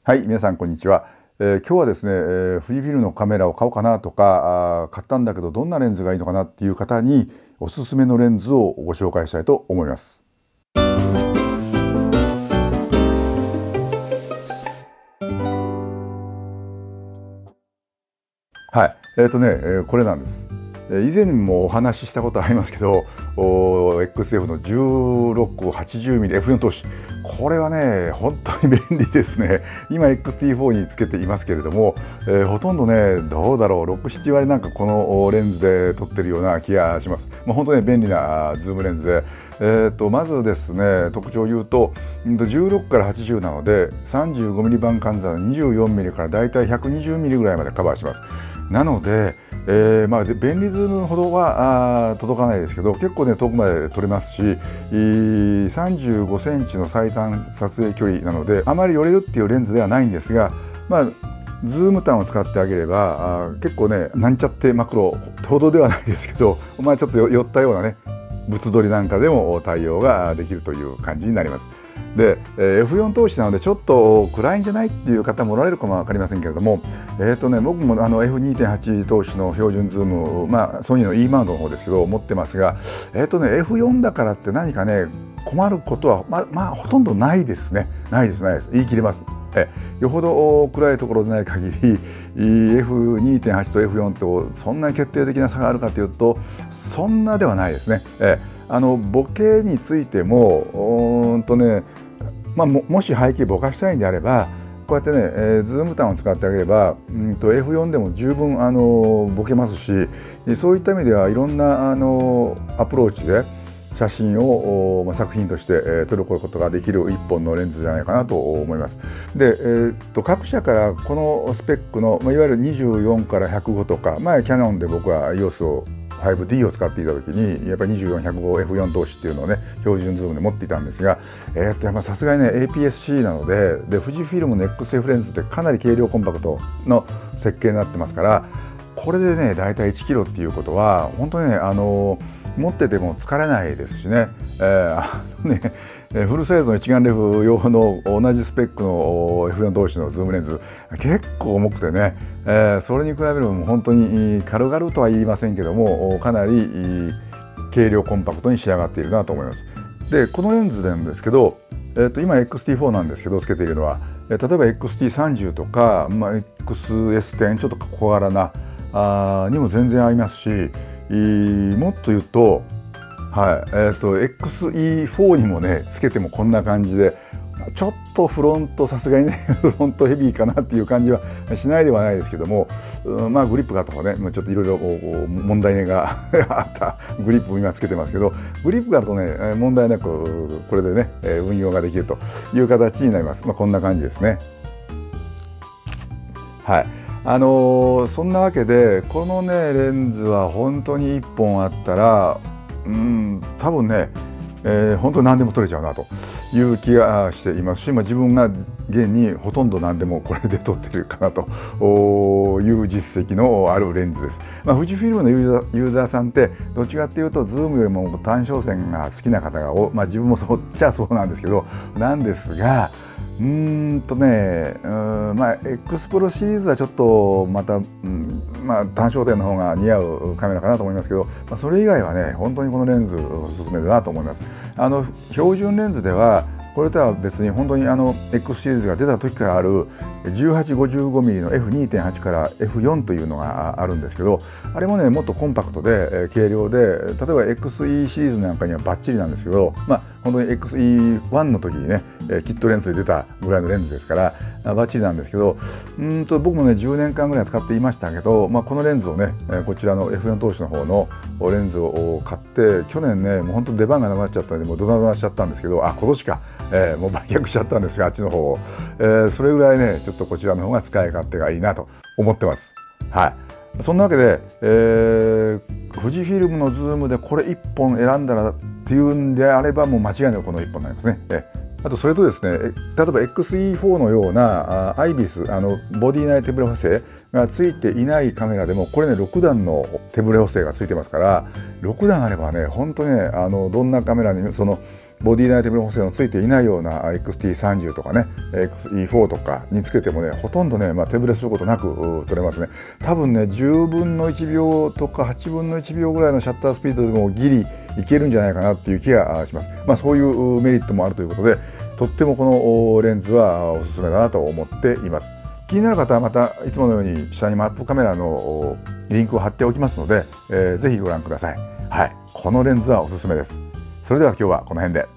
はい、皆さんこんにちは。今日はですね、富士フィルムのカメラを買おうかなとか、買ったんだけどどんなレンズがいいのかなっていう方におすすめのレンズをご紹介したいと思います。はい、これなんです。以前にもお話ししたことありますけど、XF の 1680mm F4 投資、これはね本当に便利ですね。今 XT4 につけていますけれども、ほとんどねどうだろう6、7割なんかこのレンズで撮ってるような気がします。本当に便利なズームレンズで、まずですね特徴を言うと16から80なので 35mm 版換算 24mm からだいたい 120mm ぐらいまでカバーします。なので便利ズームほどは届かないですけど、結構ね遠くまで撮れますし、35センチの最短撮影距離なのであまり寄れるっていうレンズではないんですが、ズーム端を使ってあげれば結構ねなんちゃってマクロほどではないですけど、ちょっと寄ったようなね物撮りなんかでも対応ができるという感じになります。で F4 投資なのでちょっと暗いんじゃないっていう方もおられるかも分かりませんけれども、僕もF2.8 投資の標準ズーム、ソニーの E マウントの方ですけど持ってますが、F4 だからって何かね困ることはほとんどないですね。ないです言い切れます。よほど暗いところでない限り F2.8 と F4 とそんなに決定的な差があるかというとそんなではないですね。ボケについてももし背景ぼかしたいんであればこうやってね、ズーム端を使ってあげればF4 でも十分ボケますし、そういった意味ではいろんなアプローチで写真を作品として撮ることができる一本のレンズじゃないかなと思います。で、各社からこのスペックのいわゆる24から105とか前キヤノンで僕は EOS5D を使っていた時にやっぱり24、105、F4 投資っていうのをね標準ズームで持っていたんですが、やっぱさすがにね APS-C なので富士フィルムの XF レンズってかなり軽量コンパクトの設計になってますから、これでねだいたい1キロっていうことは本当にね持ってても疲れないですしね、フルサイズの一眼レフ用の同じスペックの F4 同士のズームレンズ結構重くてね、それに比べれば本当に軽々とは言いませんけどもかなり軽量コンパクトに仕上がっているなと思います。でこのレンズなんですけど、今 XT4 なんですけどつけているのは例えば XT30 とか、XS10 ちょっと小柄なにも全然合いますし、もっと言うと、XE4 にもねつけてもこんな感じでちょっとフロントさすがにねフロントヘビーかなっていう感じはしないではないですけども、グリップがとかねちょっといろいろ問題があったグリップを今つけてますけど、グリップがあるとね問題なくこれでね運用ができるという形になります。こんな感じですね。そんなわけでこのねレンズは本当に1本あったら多分ね、本当に何でも撮れちゃうなという気がしていますし、自分が現にほとんど何でもこれで撮ってるかなという実績のあるレンズです。富士フィルムのユーザーさんってどっちかっていうとズームよりも単焦点が好きな方が自分もそうっちゃそうなんですけどなんですが、X プロシリーズはちょっと単焦点の方が似合うカメラかなと思いますけど、それ以外はね本当にこのレンズおすすめだなと思います。標準レンズではこれとは別に本当にX シリーズが出た時からある 18-55mm の F2.8 から F4 というのがあるんですけど、あれもねもっとコンパクトで軽量で例えば XE シリーズなんかにはバッチリなんですけど、本当に XE1 の時にねキットレンズで出たぐらいのレンズですからバッチリなんですけど、僕もね10年間ぐらい使っていましたけど、このレンズをねこちらの F4 投資の方のレンズを買って去年ねもう本当出番がなくなっちゃったんでもうドナドナしちゃったんですけど、今年か。もう売却しちゃったんですがあっちの方を、それぐらいねちょっとこちらの方が使い勝手がいいなと思ってます。そんなわけで、富士フィルムのズームでこれ1本選んだらっていうんであればもう間違いなくこの1本になりますね。あとそれとですね例えば XE4 のようなアイビスボディ内手ブレ補正がついていないカメラでもこれね6段の手ブレ補正がついてますから6段あればね本当にねどんなカメラにボディ内テーブル補正のついていないような XT30 とかね XE4 とかにつけてもね、ほとんどね、手ぶれすることなく取れますね。多分ね10分の1秒とか8分の1秒ぐらいのシャッタースピードでもギリいけるんじゃないかなっていう気がします。そういうメリットもあるということで、とってもこのレンズはおすすめだなと思っています。気になる方はまたいつものように下にマップカメラのリンクを貼っておきますので、ぜひご覧ください。はい、このレンズはおすすめです。それでは今日はこの辺で。